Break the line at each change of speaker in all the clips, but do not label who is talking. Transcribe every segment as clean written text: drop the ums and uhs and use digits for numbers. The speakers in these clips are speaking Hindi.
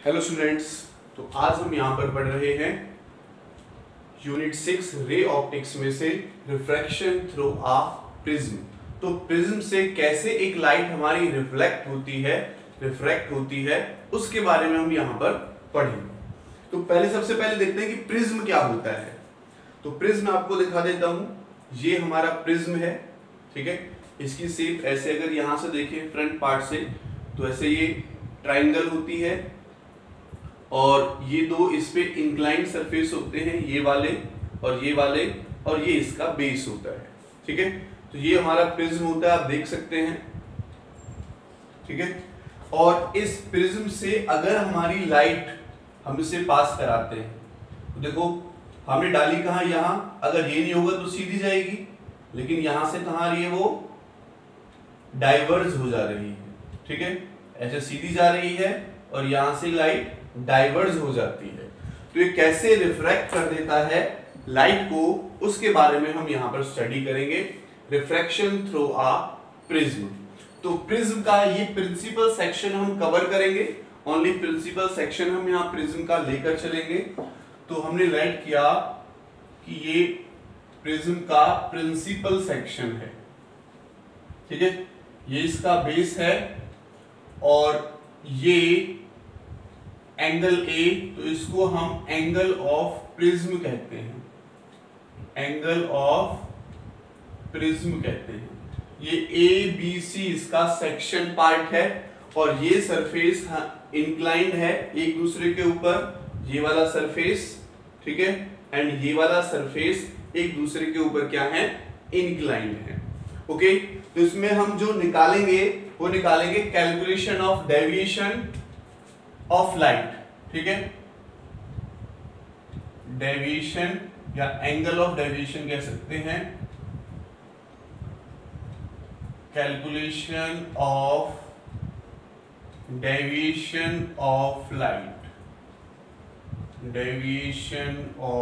हेलो स्टूडेंट्स, तो आज हम यहाँ पर पढ़ रहे हैं यूनिट 6 रे ऑप्टिक्स में से रिफ्रैक्शन थ्रू आ प्रिज्म। तो प्रिज्म से कैसे एक लाइट हमारी रिफ्लेक्ट होती है, रिफ्रैक्ट होती है, उसके बारे में हम यहाँ पर पढ़ेंगे। तो सबसे पहले देखते हैं कि प्रिज्म क्या होता है। तो प्रिज्म आपको दिखा देता हूं, ये हमारा प्रिज्म है, ठीक है। इसकी शेप ऐसे अगर यहाँ से देखें फ्रंट पार्ट से तो ऐसे ये ट्राइंगल होती है और ये दो इस पे इंक्लाइंड सरफेस होते हैं, ये वाले और ये इसका बेस होता है, ठीक है। तो ये हमारा प्रिज्म होता है, आप देख सकते हैं, ठीक है। और इस प्रिज्म से अगर हमारी लाइट हम इसे पास कराते हैं तो देखो हमने डाली कहाँ, यहाँ, अगर ये नहीं होगा तो सीधी जाएगी, लेकिन यहां से कहाँ आ रही है, वो डाइवर्ज हो जा रही है, ठीक है। ऐसे सीधी जा रही है और यहां से लाइट डाइवर्ज हो जाती है। तो ये कैसे रिफ्रैक्ट कर देता है लाइट को, उसके बारे में हम यहां पर स्टडी करेंगे, रिफ्रैक्शन थ्रू आ प्रिज्म। तो प्रिज्म का ये प्रिंसिपल सेक्शन हम कवर करेंगे, ओनली प्रिंसिपल सेक्शन हम यहां प्रिज्म का लेकर चलेंगे। तो हमने राइट किया कि ये प्रिज्म का प्रिंसिपल सेक्शन है, ठीक है। ये इसका बेस है और ये एंगल ए, तो इसको हम एंगल ऑफ प्रिज्म कहते हैं, एंगल ऑफ प्रिज्म कहते हैं। ये ए बी सी इसका सेक्शन पार्ट है और ये सरफेस इंक्लाइंड है एक दूसरे के ऊपर, ये वाला सरफेस, ठीक है, एंड ये वाला सरफेस एक दूसरे के ऊपर क्या है, इंक्लाइंड है, ओके। तो इसमें हम जो निकालेंगे वो निकालेंगे calculation of deviation of light, ठीक है। डेविएशन या एंगल ऑफ डेविएशन कह सकते हैं, calculation of deviation of light, deviation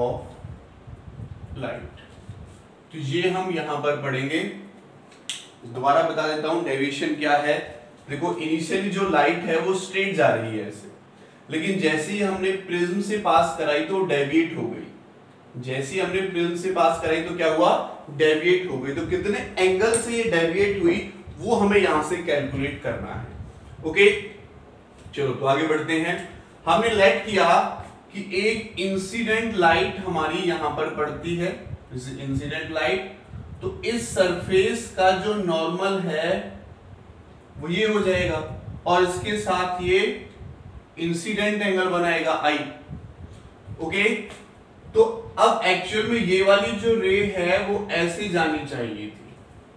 of light. तो ये हम यहां पर पढ़ेंगे। दोबारा बता देता हूं डेविएशन क्या है। देखो इनिशियली जो लाइट है वो स्ट्रेट जा रही है ऐसे, लेकिन जैसे ही हमने प्रिज्म से पास कराई तो डेविएट हो गई। जैसे ही हमने प्रिज्म से पास कराई तो क्या हुआ, डेविएट हो गई। तो कितने एंगल से ये डेविएट हुई वो हमें यहां से कैलकुलेट करना है, ओके। चलो तो आगे बढ़ते हैं। हमने लेट किया कि एक इंसिडेंट लाइट हमारी यहां पर पड़ती है, इंसिडेंट लाइट, तो इस सरफेस का जो नॉर्मल है वो ये हो जाएगा और इसके साथ ये इंसिडेंट एंगल बनाएगा आई, ओके। तो अब एक्चुअल में ये वाली जो रे है वो ऐसे जानी चाहिए थी,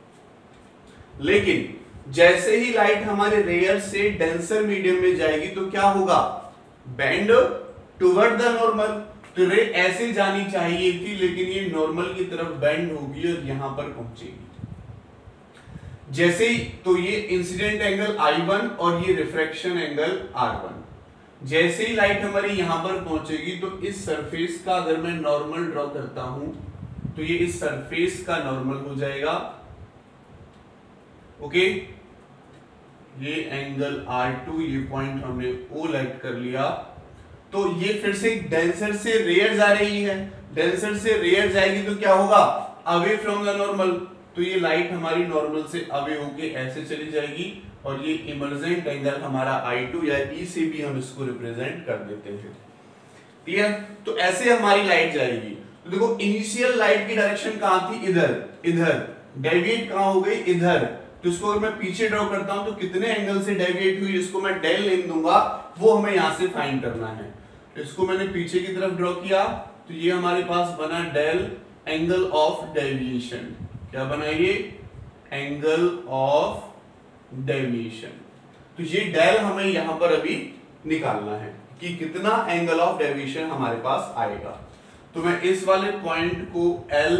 लेकिन जैसे ही लाइट हमारे रेयर से डेंसर मीडियम में जाएगी तो क्या होगा, बेंड टुवर्ड द नॉर्मल। तो रे ऐसे जानी चाहिए थी, लेकिन ये नॉर्मल की तरफ बेंड होगी और यहां पर पहुंचेगी जैसे ही। तो ये इंसिडेंट एंगल I1 और ये रिफ्रैक्शन एंगल R1। जैसे ही लाइट हमारी यहां पर पहुंचेगी तो इस सरफेस का अगर मैं नॉर्मल ड्रॉ करता हूं तो ये इस सरफेस का नॉर्मल हो जाएगा, ओके। ये एंगल R2, ये पॉइंट हमने O लाइट कर लिया। तो ये फिर से डेंसर से रेयर जा रही है, डेंसर से रेयर जाएगी तो क्या होगा, अवे फ्रॉम द नॉर्मल। तो ये लाइट हमारी नॉर्मल से अवे होके ऐसे चली जाएगी और ये इमर्जेंट एंगल हमारा I2 या E से भी हम इसको रिप्रेजेंट कर देते हैं, क्लियर। तो ऐसे हमारी लाइट जाएगी। तो देखो इनिशियल लाइट की डायरेक्शन कहां थी, इधर, इधर, डेविएट कहां हो गई, इधर। तो इसको अगर मैं पीछे ड्रॉ करता हूं तो कितने एंगल से डेविएट हुई, इसको मैं डेल नेम दूंगा, वो हमें यहां से फाइंड करना है। इसको मैंने पीछे की तरफ ड्रॉ किया तो ये हमारे पास बना डेल एंगल ऑफ डेविएशन। क्या बना ये, एंगल ऑफ डेविएशन। तो ये डेल हमें यहां पर अभी निकालना है कि कितना एंगल ऑफ डेविएशन हमारे पास आएगा। तो मैं इस वाले पॉइंट को L,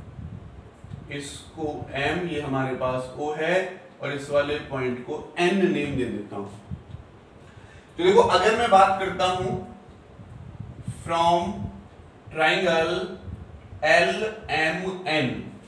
इसको M, ये हमारे पास O है, और इस वाले पॉइंट को N नेम दे देता हूं। तो देखो अगर मैं बात करता हूं फ्रॉम ट्राइंगल LMN,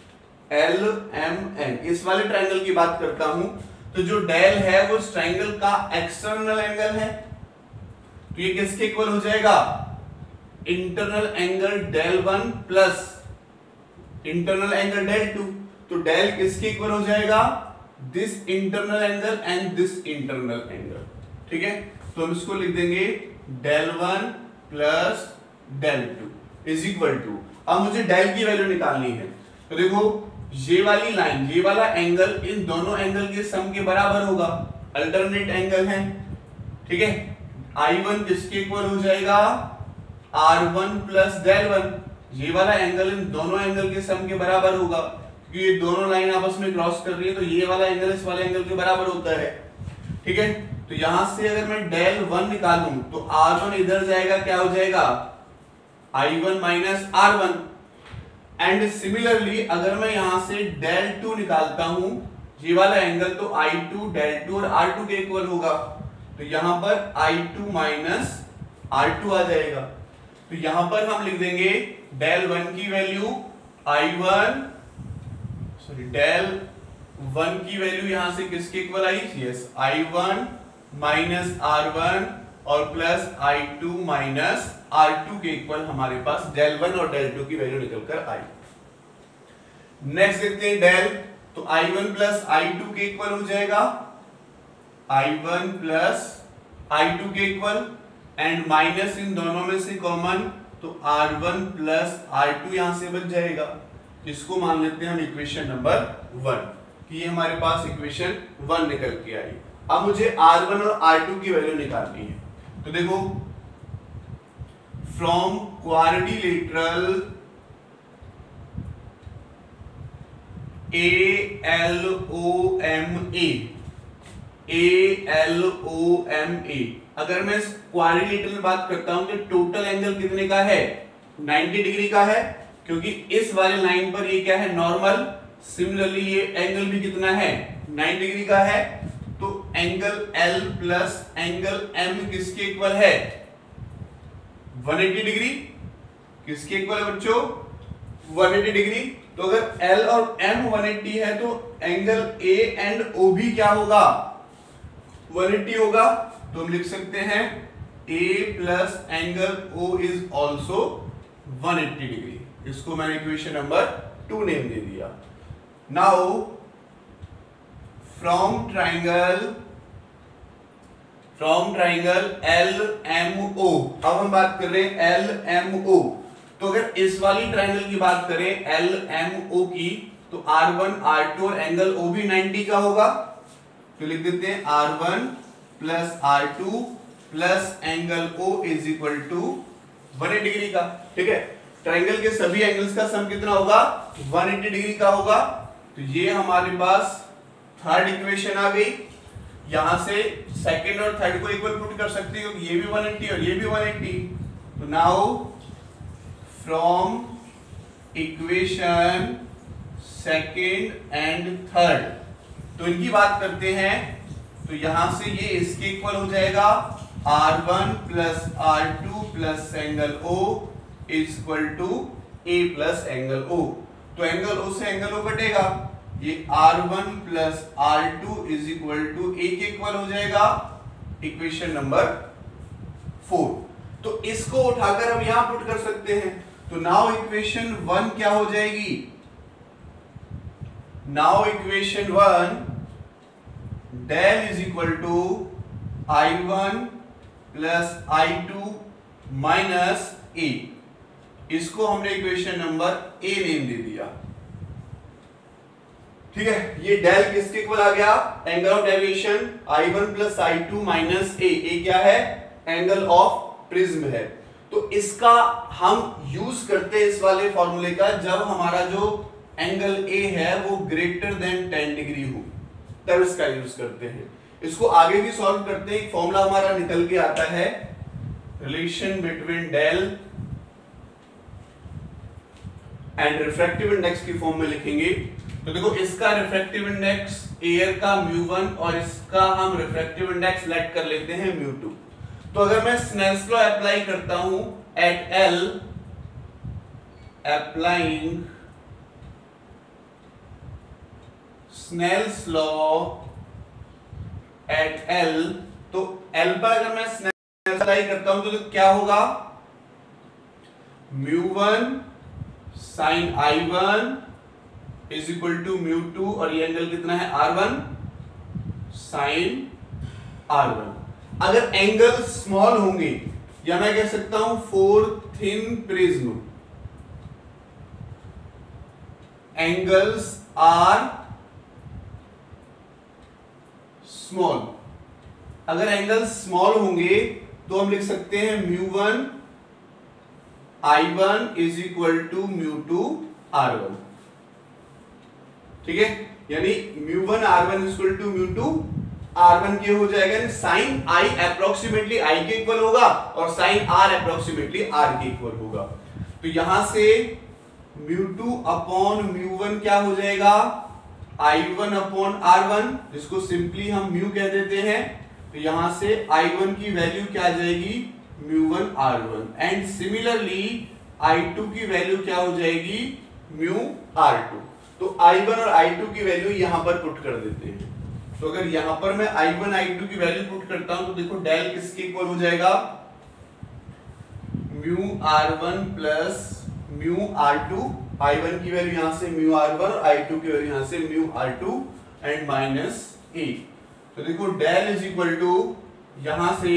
इस वाले ट्राइंगल की बात करता हूं तो जो डेल है वो इस ट्राइंगल का एक्सटर्नल एंगल है, तो ये किसके इक्वल हो जाएगा, internal angle del 1 plus internal angle del 2। तो डेल किसके इक्वल हो जाएगा, this internal angle and this internal angle. ठीक है, तो हम इसको लिख देंगे del 1 plus del 2 is equal to, अब मुझे डेल की वैल्यू निकालनी है। तो देखो ये वाली लाइन, ये वाला एंगल इन दोनों एंगल के सम के बराबर होगा, अल्टरनेट एंगल है। ठीक है, I1 किसके इक्वल हो जाएगा, R1 प्लस डेल 1। ये वाला एंगल इन दोनों एंगल के सम के बराबर होगा, क्योंकि ये दोनों लाइन आपस में क्रॉस कर रही है, तो ये वाला एंगल इस वाले एंगल के बराबर होता है। ठीक है, तो यहां से अगर मैं डेल 1 निकालूं तो R1 इधर जाएगा, क्या हो जाएगा, I1 minus R1। And similarly अगर मैं यहां से डेल 2 निकालता हूं, ये वाला एंगल तो I2 डेल 2 और R2 के इक्वल होगा, तो यहां पर I2 माइनस R2 आ जाएगा। तो यहां पर हम लिख देंगे डेल 1 की वैल्यू I1, सॉरी डेल 1 की वैल्यू यहां से किसके इक्वल आई, यस I1 माइनस R1 और प्लस I2 माइनस R2 के इक्वल हमारे पास डेल 1 और डेल 2 की वैल्यू निकलकर आई। नेक्स्ट देखते हैं डेल, तो I1 प्लस I2 के इक्वल हो जाएगा, I1 प्लस I2 के इक्वल, एंड माइनस इन दोनों में से कॉमन, तो R1 प्लस R2 यहां से बच जाएगा। इसको मान लेते हैं हम इक्वेशन नंबर 1, कि ये हमारे पास इक्वेशन 1 निकल के आई। अब मुझे R1 और R2 की वैल्यू निकालनी है। तो देखो फ्रॉम क्वाड्रिलेटरल ALOMA, अगर मैं इस क्वाड्रिलेटरल में बात करता हूं तो टोटल एंगल कितने का है, 90 डिग्री का है, क्योंकि इस वाले लाइन पर ये क्या है, नॉर्मल। सिमिलरली ये एंगल भी कितना है, 90 डिग्री का है। तो angle L plus angle M किसके इक्वल है, 180 डिग्री। किसके इक्वल है बच्चों, 180 डिग्री। तो अगर L और M 180 है तो एंगल A एंड O भी क्या होगा, 180 होगा। तो हम लिख सकते हैं A plus angle O is also 180 degree. इसको मैंने इक्वेशन नंबर 2 नेम दे दिया। नाउ फ्रॉम ट्राइंगल LMO, अब हम बात कर रहे हैं LMO। तो अगर इस वाली ट्राइंगल की बात करें LMO की, तो R1 R2 और एंगल O भी 90 का होगा। तो लिख देते हैं R1 plus R2 plus angle O is equal to 180 degree का। ठीक है, ट्राइंगल के सभी एंगल्स का सम कितना होगा, 180 डिग्री का होगा। तो ये हमारे पास थर्ड इक्वेशन आ गई। यहां से सेकंड और थर्ड को इक्वल पुट कर सकते हो, ये भी 180 और ये भी 180। तो now from equation second and third, तो इनकी बात करते हैं। तो यहां से ये इसके इक्वल हो जाएगा, R1 plus R2 plus angle O is equal to A plus angle O। तो एंगल O से एंगल O कटेगा, ये R1 plus R2 is equal to A के इक्वल हो जाएगा, इक्वेशन नंबर 4। तो इसको उठाकर हम यहां पुट कर सकते हैं। तो नाउ इक्वेशन 1 क्या हो जाएगी, now equation 1 del is equal to I1 plus I2 minus A। इसको हमने इक्वेशन नंबर A नेम दे दिया। ठीक है, ये डेल किसके इक्वल आ गया, angle of deviation I1 plus I2 minus A। A क्या है, एंगल ऑफ प्रिज्म है। तो इसका हम यूज करते हैं इस वाले फॉर्मूले का, जब हमारा जो एंगल A है वो ग्रेटर देन 10 डिग्री हो, तब इसका यूज करते हैं। इसको आगे भी सॉल्व करते हैं। एक फॉर्मूला हमारा निकल के आता है, relation between del and refractive index की फॉर्म में लिखेंगे। तो देखो इसका रिफ्रैक्टिव इंडेक्स एयर का μ1 और इसका हम रिफ्रैक्टिव इंडेक्स लेट कर लेते हैं μ2। तो अगर मैं स्नेल्स लॉ अप्लाई करता हूं at L, applying Snell's law at L, तो L पर अगर मैं स्नेल्स अप्लाई करता हूं तो क्या होगा, μ1 sin I1 is equal to μ2 और ये एंगल कितना है R1 sin R1। अगर एंगल स्मॉल होंगे या मैं कह सकता हूं for thin prism angles are small, अगर एंगल स्मॉल होंगे तो हम लिख सकते हैं μ1 I1 is equal to μ2 R1। ठीक है, यानी μ1 R1 is equal to μ2 R1 के हो जाएगा, साइन I अप्रोक्सीमेटली I के इक्वल होगा और साइन R अप्रोक्सीमेटली R के इक्वल होगा। तो यहां से μ2 अपॉन μ1 क्या हो जाएगा, I1 अपॉन R1, जिसको सिंपली हम म्यू कह देते हैं। तो यहां से I1 की वैल्यू क्या आ जाएगी, μ1 R1 एंड सिमिलरली I2 की वैल्यू क्या हो जाएगी, म्यू R2। तो I1 और I2 की वैल्यू यहां पर पुट कर देते हैं। तो अगर यहां पर मैं I1 I2 की वैल्यू पुट करता हूं तो देखो डेल किसके इक्वल हो जाएगा, mu R1 plus mu R2। I1 की वैल्यू यहां से म्यू R1 और I2 की वैल्यू यहां से म्यू R2 एंड माइनस ए। तो देखो डेल इज इक्वल टू यहां से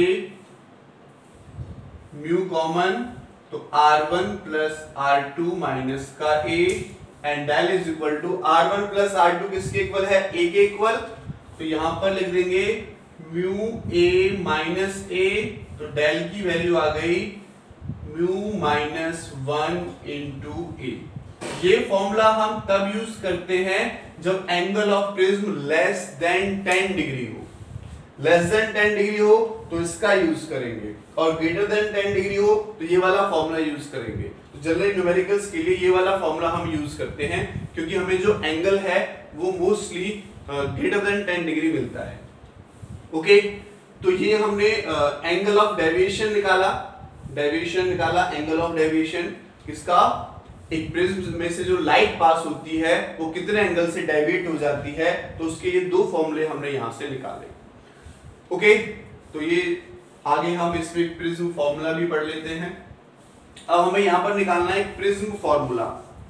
म्यू कॉमन तो R1 प्लस R2 माइनस का A and del is equal to R1 plus R2 किसके इक्वल है, ए के इक्वल। तो यहां पर लिख देंगे म्यू ए माइनस ए, तो डेल की वैल्यू आ गई म्यू माइनस 1 इंटू ए। ये फॉर्मूला हम तब यूज करते हैं जब angle of prism less than 10 degree हो। लेस देन 10 डिग्री हो तो इसका यूज करेंगे और ग्रेटर देन 10 डिग्री हो तो ये वाला फॉर्मूला यूज करेंगे। तो जनरल न्यूमेरिकल्स के लिए ये वाला फॉर्मूला हम यूज करते हैं क्योंकि हमें जो एंगल है वो मोस्टली ग्रेटर देन 10 डिग्री मिलता है। ओके, तो ये हमने एंगल ऑफ डेविएशन निकाला, एंगल ऑफ डेविएशन किसका, एक प्रिज्म में से जो लाइट पास होती है वो कितने एंगल से डेविएट हो जाती है, तो उसके ये दो फॉर्मूले हमने यहां से निकाले। ओके, तो ये आगे हम इसमें प्रिज्म फॉर्मूला भी पढ़ लेते हैं। अब हमें यहां पर निकालना है एक प्रिज्म फॉर्मूला।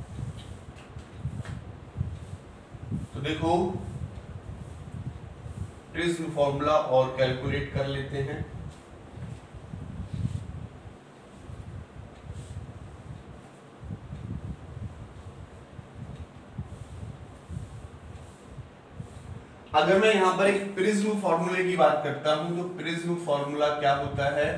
तो देखो प्रिज्म फॉर्मूला और कैलकुलेट कर लेते हैं। अगर मैं यहां पर एक प्रिज्म फॉर्मूले की बात करता हूं तो प्रिज्म फॉर्मूला क्या होता है,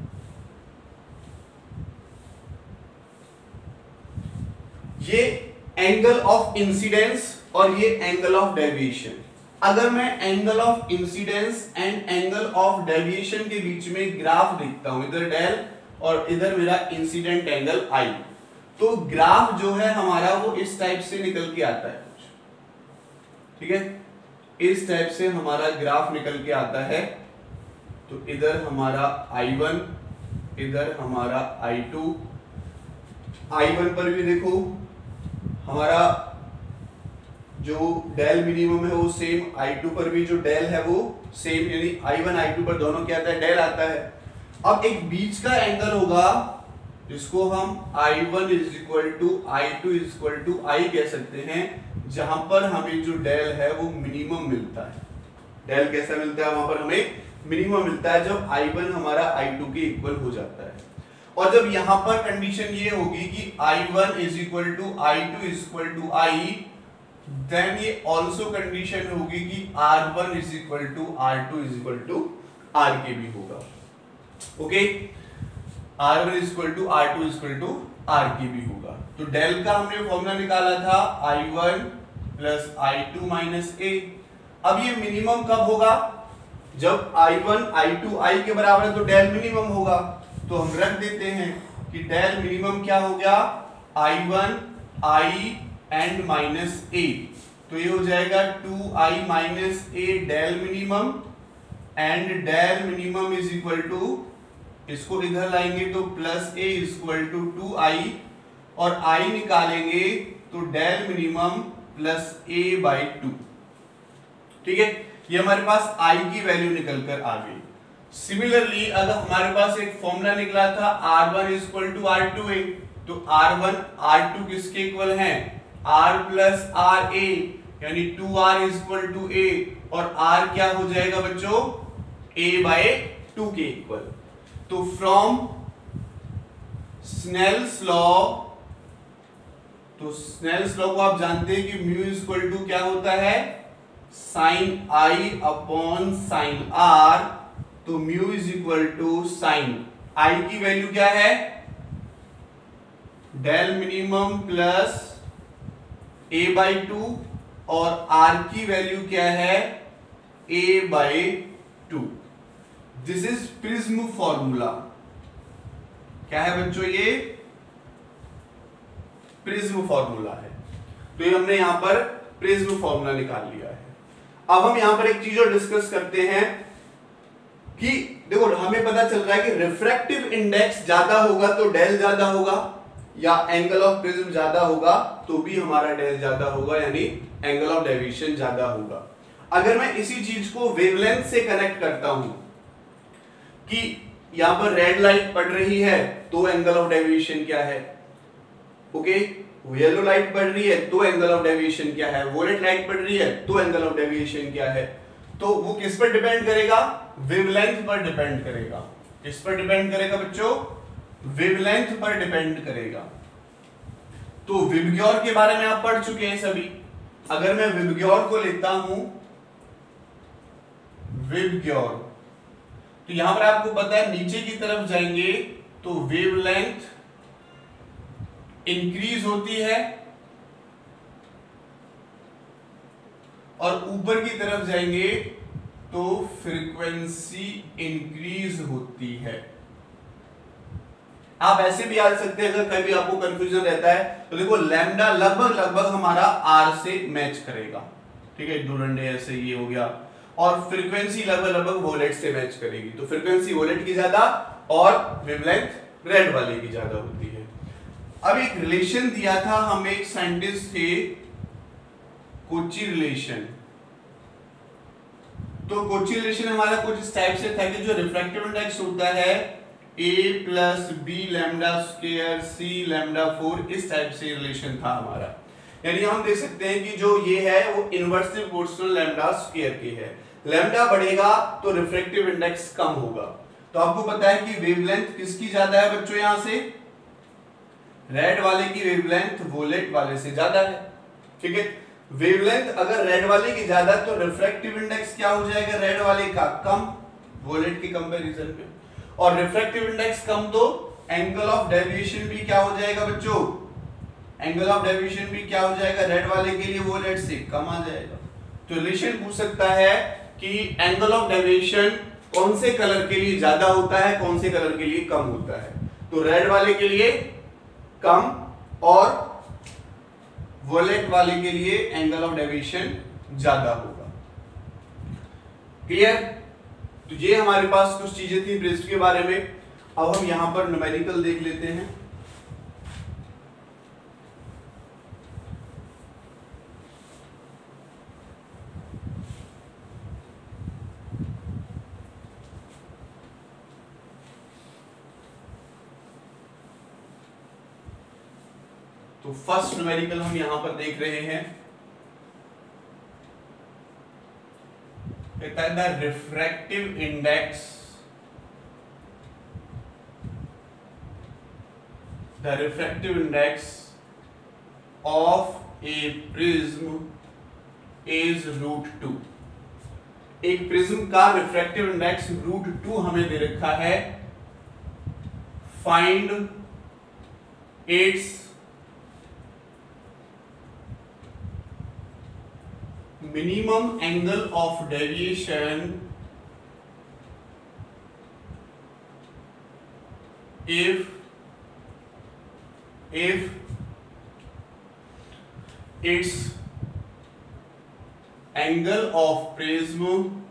ये एंगल ऑफ इंसिडेंस और ये एंगल ऑफ डेविएशन। अगर मैं angle of incidence and angle of deviation के बीच में ग्राफ देखता हूं, इधर डेल और इधर मेरा इंसिडेंट एंगल आई, तो ग्राफ जो है हमारा वो इस टाइप से निकल के आता है कुछ, ठीक है, इस टाइप से हमारा ग्राफ निकल के आता है। तो इधर हमारा I1, इधर हमारा I2। I1 पर भी देखो हमारा जो डेल मिनिमम है वो सेम, I2 पर भी जो डेल है वो सेम, यानी I1 I2 पर दोनों क्या आता है, डेल आता है। अब एक बीच का एंगल होगा जिसको हम I1 is equal to I2 is equal to I कह सकते हैं, जहां पर हमें जो डेल है वो मिनिमम मिलता है। डेल कैसा मिलता है, वहां पर हमें मिनिमम मिलता है जब I1 हमारा I2 के इक्वल हो जाता है। और जब यहां पर कंडीशन ये होगी कि I1 is equal to I2 is equal to I, then ये ऑल्सो कंडीशन होगी कि R1 is equal to R2 is equal to R के भी होगा। Okay, R1 is equal to R2 is equal to R के भी होगा। तो डेल का हमने फॉर्मूला निकाला था I1 plus I2 minus A। अब ये मिनिमम कब होगा, जब I1 I2 I के बराबर है तो डेल मिनिमम होगा। तो हम रख देते हैं कि डेल मिनिमम क्या हो गया, I1 I and minus A। तो ये हो जाएगा 2I minus A del minimum and del minimum is equal to, इसको इधर लाएंगे तो plus A is equal to 2I और I निकालेंगे तो del minimum plus A by 2। ठीक है, ये हमारे पास I की वैल्यू निकल कर आ गई। सिमिलरली अगर हमारे पास एक फॉर्मूला निकला था R1 इक्वल टू R2A, तो R1 R2 किसके इक्वल है? R प्लस RA, यानी 2R इक्वल टू A, और R क्या हो जाएगा बच्चों? A बाय 2 के इक्वल। तो फ्रॉम स्नेल्स लॉ, तो स्नेल्स लॉ को आप जानते हैं कि म्यू इक्वल टू क्या होता है? Sine I upon sine R। तो mu is equal to sine I की वैल्यू क्या है? Del minimum plus A by 2, और R की वैल्यू क्या है? A by 2। This is prism formula. क्या है बच्चों? ये प्रिज्म फॉर्मूला है। तो ये हमने यहां पर प्रिज्म फॉर्मूला निकाल लिया है। अब हम यहां पर एक चीज और डिस्कस करते हैं कि देखो हमें पता चल रहा है कि रिफ्रैक्टिव इंडेक्स ज्यादा होगा तो डेल ज्यादा होगा, या एंगल ऑफ प्रिज्म ज्यादा होगा तो भी हमारा डेल ज्यादा होगा, यानी एंगल ऑफ डेविएशन ज्यादा होगा। अगर मैं इसी चीज को वेवलेंथ से कनेक्ट करता हूं कि यहां पर रेड लाइट पड़ रही है तो एंगल ऑफ डेविएशन क्या है, ओके, येलो लाइट पड़ रही है तो एंगल ऑफ डेविएशन क्या है, वोलेट लाइट पड़ रही है तो एंगल ऑफ डेविएशन क्या है, तो वो किस पर डिपेंड करेगा? वेवलेंथ पर डिपेंड करेगा। किस पर डिपेंड करेगा बच्चों? वेवलेंथ पर डिपेंड करेगा। तो विबग्योर के बारे में आप पढ़ चुके हैं सभी। अगर मैं विबग्योर को लेता हूं, विबग्योर, तो यहां पर आपको पता है नीचे की तरफ जाएंगे तो वेवलेंथ इंक्रीज होती है, और ऊपर की तरफ जाएंगे तो फ्रीक्वेंसी इंक्रीज होती है। आप ऐसे भी याद सकते हैं, अगर कभी आपको कंफ्यूजन रहता है तो देखो लैम्डा लगभग हमारा आर से मैच करेगा, ठीक है, दो डंडे ऐसे ये हो गया, और फ्रीक्वेंसी लगभग वोलेट से मैच करेगी। तो फ्रीक्वेंसी वोलेट की ज्यादा और वेवलेंथ रेड वाले की ज्यादा होती है। अब एक रिलेशन दिया था, हमें एक साइंटिस्ट थे कोची रिलेशन। तो कोची रिलेशन हमारा कुछ इस टाइप से था कि जो रिफ्रैक्टिव इंडेक्स होता है a plus B lambda square C lambda 4, इस टाइप से रिलेशन था हमारा। यानी हम देख सकते हैं कि जो ये है वो इनवर्सली प्रोपोर्शनल लैम्डा स्क्वायर की है। लैम्डा बढ़ेगा तो रिफ्रैक्टिव इंडेक्स कम होगा। तो आपको पता है कि वेवलेंथ किसकी ज्यादा है बच्चों? यहां से रेड वाले की वेवलेंथ वोलेट वाले से ज्यादा है, ठीक है। वेवलेंथ अगर रेड वाले की ज्यादा तो रिफ्रैक्टिव इंडेक्स क्या हो जाएगा? रेड वाले का कम, वोलेट के कंपैरिजन में। और रिफ्रैक्टिव इंडेक्स कम तो एंगल ऑफ डेविएशन भी क्या हो जाएगा बच्चों? एंगल ऑफ डेविएशन भी क्या हो जाएगा? रेड वाले के लिए वोलेट से कम आ जाएगा। तो रिलेशन पूछ सकता है कि एंगल ऑफ डेविएशन कौन से कलर के लिए ज्यादा होता है, कौन से कलर के लिए कम होता है? तो रेड वाले के लिए कम और वोलेट वाले के लिए एंगल ऑफ डेविएशन ज्यादा होगा। क्लियर? तो ये हमारे पास कुछ चीजें थी प्रिज्म के बारे में। अब हम यहां पर न्यूमेरिकल देख लेते हैं। तो फर्स्ट न्यूमेरिकल हम यहां पर देख रहे हैं, कहता है the refractive index, the refractive index of a prism is √2। एक प्रिज्म का रिफ्रैक्टिव इंडेक्स √2 हमें दे रखा है। Find its minimum angle of deviation if its angle of prism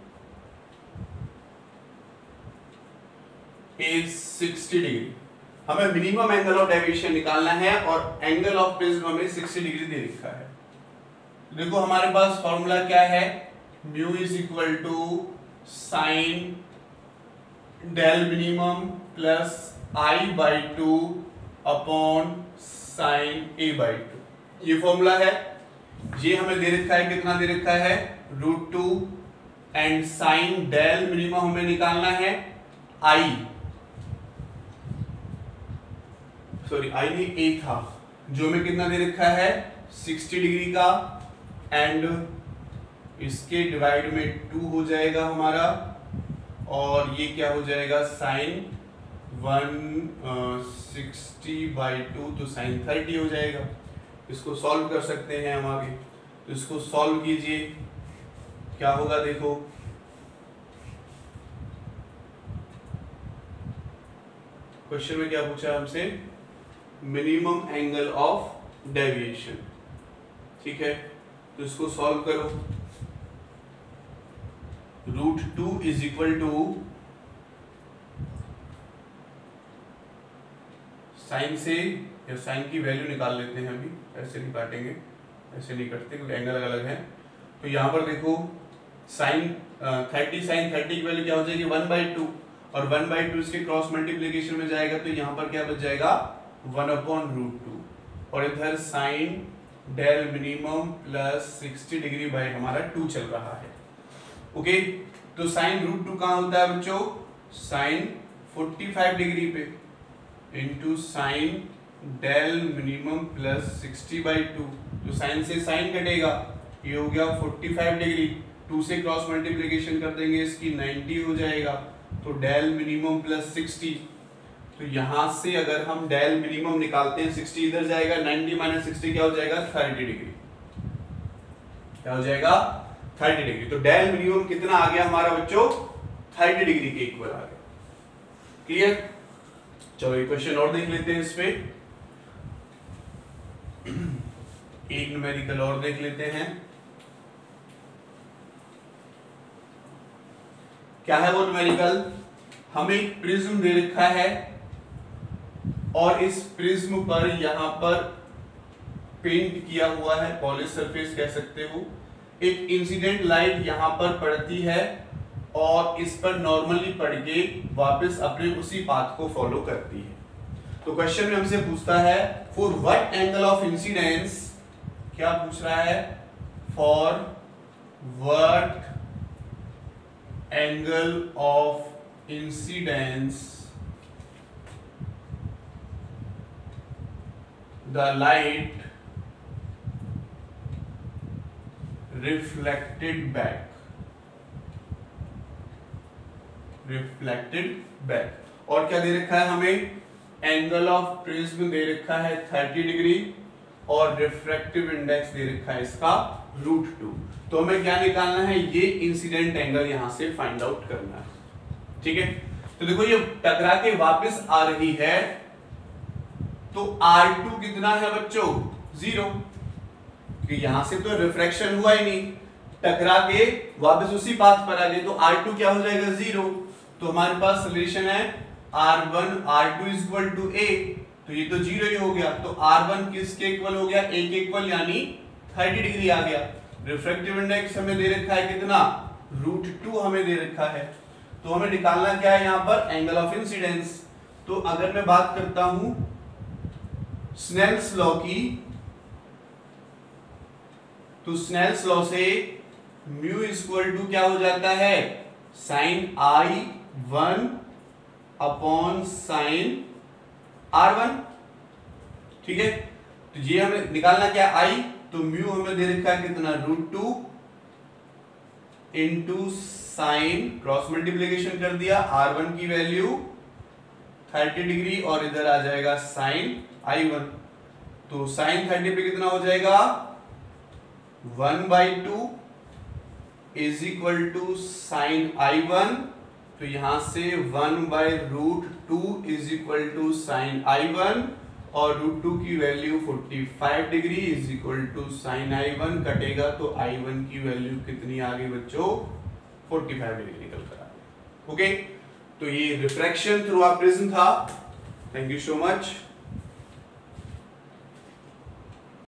is 60 degree. हमें मिनिमम एंगल ऑफ डेविएशन निकालना है और एंगल ऑफ प्रिज्म हमें 60 डिग्री दे रखा है। देखो हमारे पास फॉर्मूला क्या है? Mu is equal to sine del minimum plus I/2 upon sine A/2। ये फॉर्मूला है, ये हमें दे रखा है, कितना दे रखा है √2 एंड साइन डेल मिनिमम हमें निकालना है I नहीं A था, जो हमें कितना दे रखा है 60 डिग्री का, एंड इसके डिवाइड में 2 हो जाएगा हमारा, और ये क्या हो जाएगा साइन 160/2 तो साइन 30 हो जाएगा। इसको सॉल्व कर सकते हैं हम आगे, तो इसको सॉल्व कीजिए, क्या होगा देखो, क्वेश्चन में क्या पूछा है हमसे, मिनिमम एंगल ऑफ डेविएशन। ठीक है, तो इसको सॉल्व करो। √2 इज इक्वल टू साइन से, या साइन की वैल्यू निकाल लेते हैं अभी, ऐसे नहीं काटेंगे, ऐसे नहीं कटते क्योंकि एंगल अलग अलग है। तो यहाँ पर देखो साइन 30 की वैल्यू क्या हो जाएगी 1/2, और 1/2 इसके क्रॉस मल्टीप्लीकेशन में जाएगा, तो यहाँ पर क्या बच जाएगा 1/√2, और इधर sine del minimum plus 60 degree by हमारा 2 चल रहा है। ओके, तो साइन √2 कहाँ होता है बच्चों, साइन 45 डिग्री पे, into sine del minimum plus 60/2, तो साइन से साइन कटेगा, ये हो गया 45 डिग्री, 2 से क्रॉस मल्टीप्लीकेशन कर देंगे इसकी 90 हो जाएगा, तो डेल मिनिमम प्लस 60, तो यहां से अगर हम डेल मिनिमम निकालते हैं 60 इधर जाएगा, 90 माइनस 60 क्या हो जाएगा 30 डिग्री, क्या हो जाएगा 30 डिग्री। तो डेल मिनिमम कितना आ गया हमारा बच्चों 30 डिग्री के इक्वल आ गया। क्लियर, चलो एक क्वेश्चन और देख लेते हैं इस पे, एक न्यूमेरिकल और देख लेते हैं। क्या है वो न्यूमेरिकल, हमें एक प्रिज्म दे रखा है, और इस प्रिज्म पर यहां पर पेंट किया हुआ है, पॉलिश सरफेस कह सकते हो, एक इंसिडेंट लाइट यहां पर पड़ती है, और इस पर नॉर्मली पड़ के वापस अपने उसी पाथ को फॉलो करती है। तो क्वेश्चन में हमसे पूछता है for what angle of incidence, क्या पूछ रहा है, for what angle of incidence the light reflected back, और क्या दे रखा है हमें, एंगल ऑफ प्रिज्म दे रखा है 30 डिग्री, और रिफ्रैक्टिव इंडेक्स दे रखा है इसका √2। तो हमें क्या निकालना है, ये इंसिडेंट एंगल यहां से फाइंड आउट करना है। ठीक है, तो देखो ये टकरा के वापस आ रही है, तो R2 कितना है बच्चों 0, क्योंकि यहां से तो रिफ्रैक्शन हुआ ही नहीं, टकरा के वापस उसी पाथ पर आ गई, तो R2 क्या हो जाएगा 0। तो हमारे पास रिलेशन है R1 R2 is equal to A, तो ये तो 0 ही हो गया, तो R1 किसके इक्वल हो गया, A के इक्वल, यानी 30 डिग्री आ गया। रिफ्रैक्टिव इंडेक्स हमें दे रखा है कितना √2 हमें दे रखा है, तो हमें निकालना क्या है यहाँ पर, एंगल ऑफ इंसिडेंस। तो अगर मैं बात करता हूं स्नेल्स लॉ की, तो स्नेल्स लॉ से म्यू इक्वल टू क्या हो जाता है, sign I1 upon sine R1। ठीक है, तो ये हमें निकालना क्या I, तो म्यू हमें दे रखा है कितना √2 इंटू साइन, क्रॉस मल्टीप्लीकेशन कर दिया, R1 की वैल्यू 30 डिग्री, और इधर आ जाएगा साइन I1, तो साइन 30 पे कितना हो जाएगा 1/2 is equal to sine I1, तो यहां से 1/√2 is equal to sine I1, और √2 की value 45 degree is equal to sine I1, कटेगा तो I1 की वैल्यू कितनी आ गई बच्चों 45 डिग्री निकल कर आ गई। ओके, तो ये रिफ्रैक्शन थ्रू आ प्रिज्म था। Thank you so much.